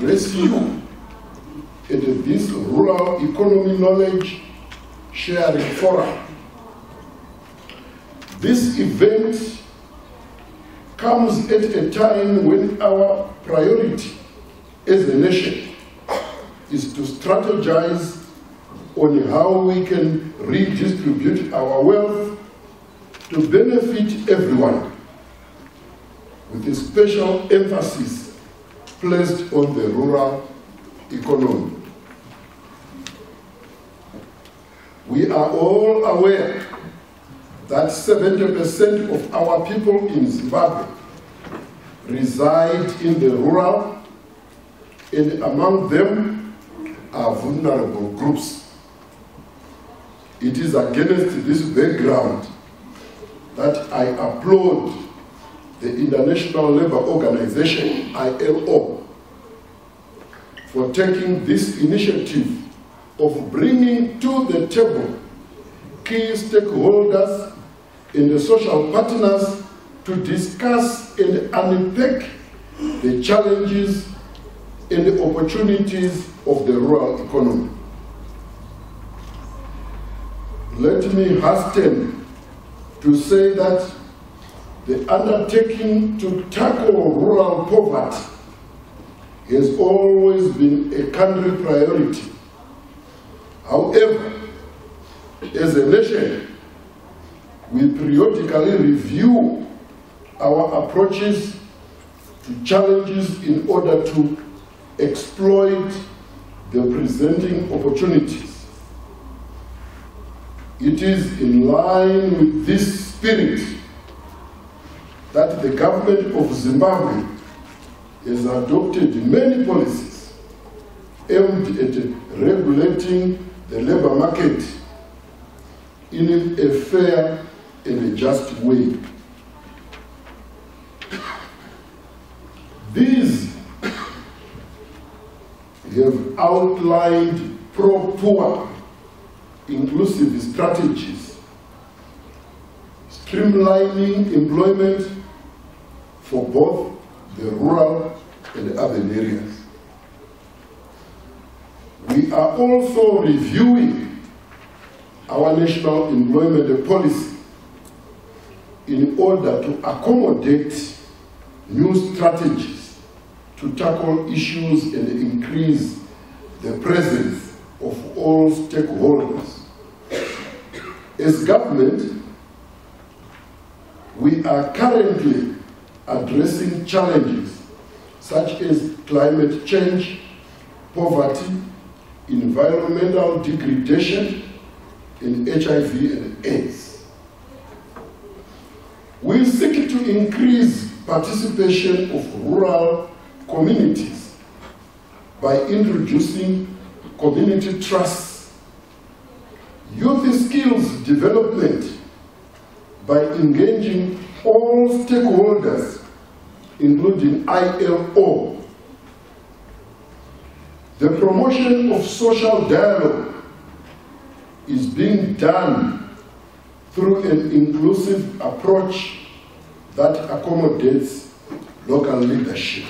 address you at this Rural Economy Knowledge Sharing Forum. This event comes at a time when our priority as a nation is to strategize on how we can redistribute our wealth to benefit everyone, with a special emphasis placed on the rural economy. We are all aware that 70% of our people in Zimbabwe reside in the rural, and among them are vulnerable groups. It is against this background that I applaud the International Labour Organization, ILO, for taking this initiative of bringing to the table key stakeholders and the social partners to discuss and unpack the challenges and the opportunities of the rural economy. Let me hasten to say that the undertaking to tackle rural poverty has always been a country priority. However, as a nation, we periodically review our approaches to challenges in order to exploit the presenting opportunities. It is in line with this spirit that the government of Zimbabwe has adopted many policies aimed at regulating the labor market in a fair and a just way. These have outlined pro-poor inclusive strategies, streamlining employment for both the rural and urban areas. We are also reviewing our national employment policy in order to accommodate new strategies to tackle issues and increase the presence of all stakeholders. As government, we are currently addressing challenges such as climate change, poverty, environmental degradation, and HIV and AIDS. We seek to increase participation of rural communities by introducing community trusts, youth skills development by engaging all stakeholders, including ILO, the promotion of social dialogue is being done through an inclusive approach that accommodates local leadership.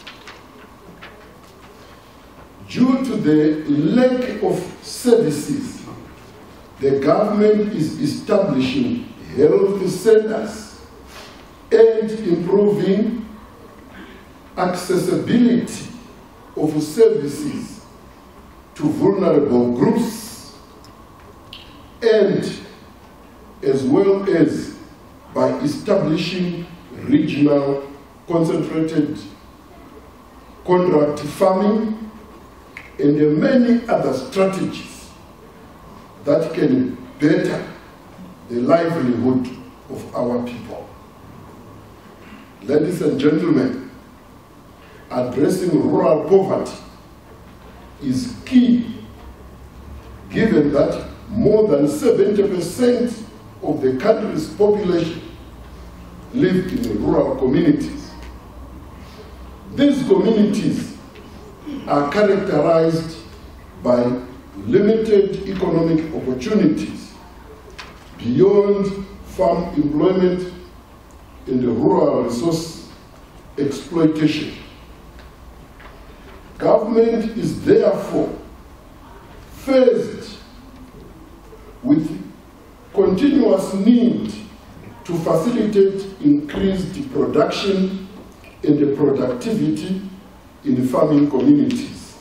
Due to the lack of services, the government is establishing health centers and improving accessibility of services to vulnerable groups, and as well as by establishing regional concentrated contract farming and many other strategies that can better the livelihood of our people. Ladies and gentlemen, addressing rural poverty is key, given that more than 70% of the country's population live in rural communities. These communities are characterized by limited economic opportunities beyond farm employment and rural resource exploitation. Government is therefore faced with continuous need to facilitate increased production and productivity in farming communities.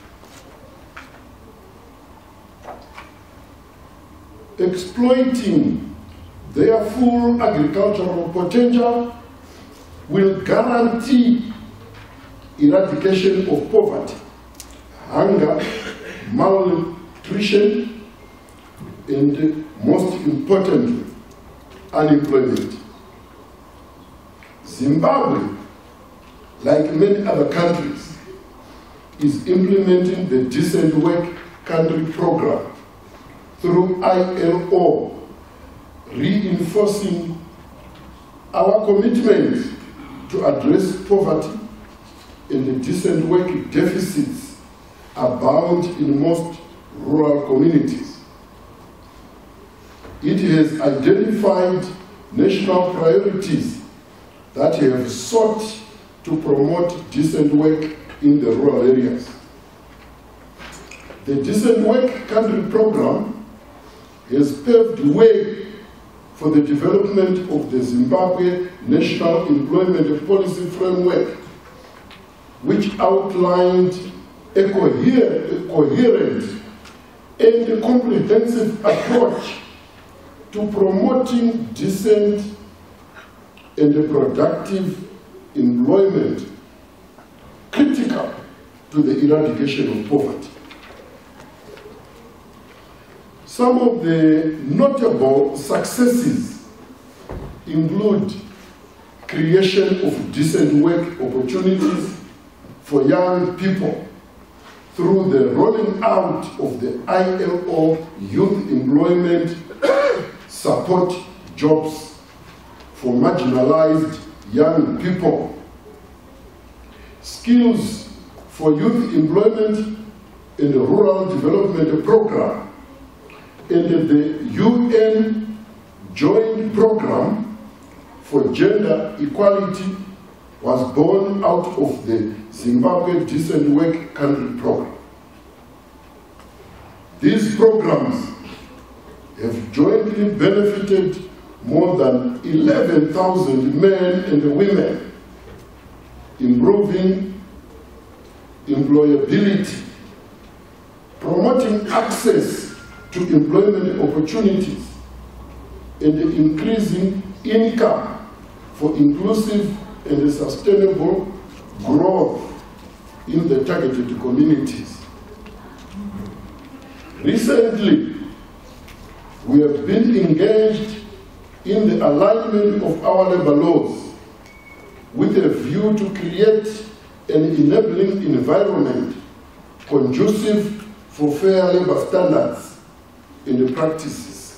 Exploiting their full agricultural potential will guarantee eradication of poverty, hunger, malnutrition, and most importantly, unemployment. Zimbabwe, like many other countries, is implementing the Decent Work Country Program through ILO, reinforcing our commitment to address poverty and the decent work deficits abound in most rural communities. It has identified national priorities that have sought to promote decent work in the rural areas. The Decent Work Country Program has paved the way for the development of the Zimbabwe National Employment Policy Framework, which outlined a coherent and a comprehensive approach to promoting decent and productive employment, critical to the eradication of poverty. Some of the notable successes include creation of decent work opportunities for young people through the rolling out of the ILO Youth Employment Support Jobs for marginalized young people, Skills for Youth Employment in the Rural Development Program, and the UN Joint Program for Gender Equality was born out of the Zimbabwe Decent Work Country Program. These programs have jointly benefited more than 11,000 men and women, improving employability, promoting access to employment opportunities, and increasing income for inclusive and sustainable growth in the targeted communities. Recently, we have been engaged in the alignment of our labor laws with a view to create an enabling environment conducive for fair labor standards and practices.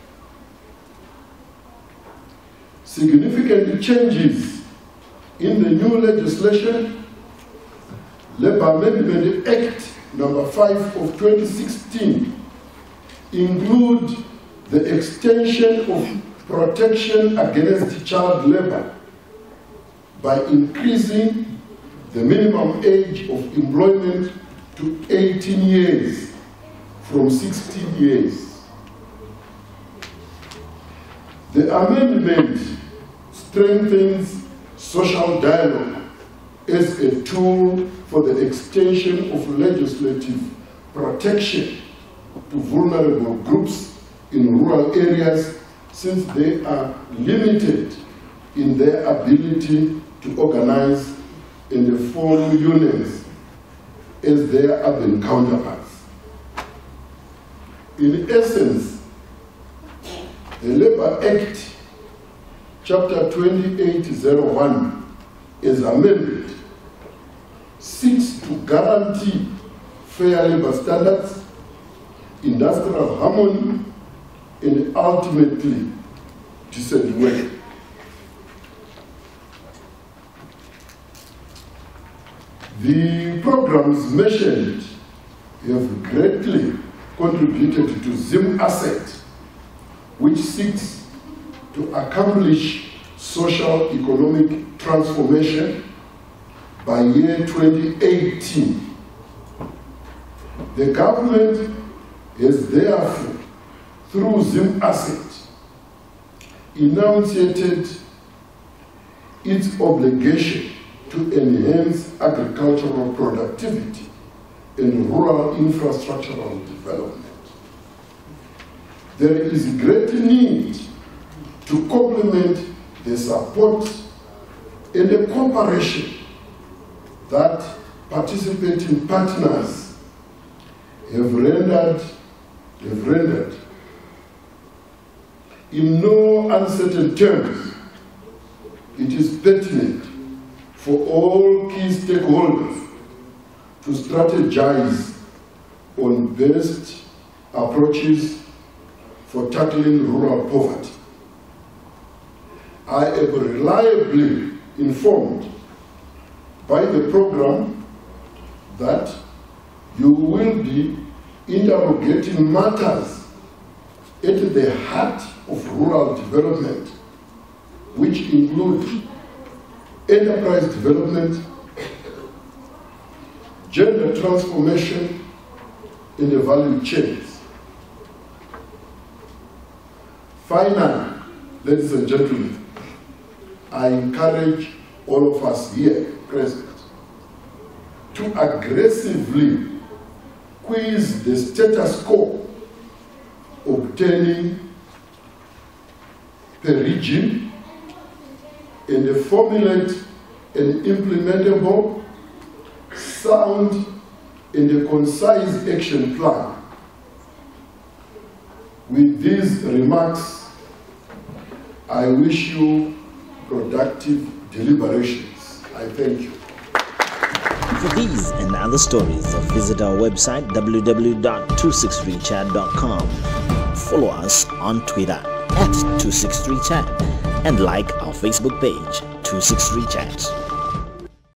Significant changes in the new legislation, Labor Amendment Act number 5 of 2016, include the extension of protection against child labor by increasing the minimum age of employment to 18 years from 16 years. The amendment strengthens social dialogue as a tool for the extension of legislative protection to vulnerable groups in rural areas, since they are limited in their ability to organize and form unions as their urban counterparts. In essence, the Labour Act, Chapter 2801, as amended, seeks to guarantee fair labour standards, industrial harmony, and ultimately decent work. The programs mentioned have greatly contributed to Zim Asset, which seeks to accomplish social economic transformation by year 2018. The government has therefore, through Zim Asset, enunciated its obligation to enhance agricultural productivity and rural infrastructural development. There is great need to complement the support and the cooperation that participating partners have rendered in no uncertain terms. It is pertinent for all key stakeholders to strategize on best approaches for tackling rural poverty. I am reliably informed by the program that you will be interrogating matters at the heart of rural development, which include enterprise development, gender transformation in the value chains. Finally, ladies and gentlemen, I encourage all of us here present to aggressively quiz the status quo, obtaining the regime and formulate an implementable, sound and concise action plan. With these remarks, I wish you productive deliberations. I thank you. For these and other stories, visit our website www.263chat.com. Follow us on Twitter @263chat and like our Facebook page 263chat.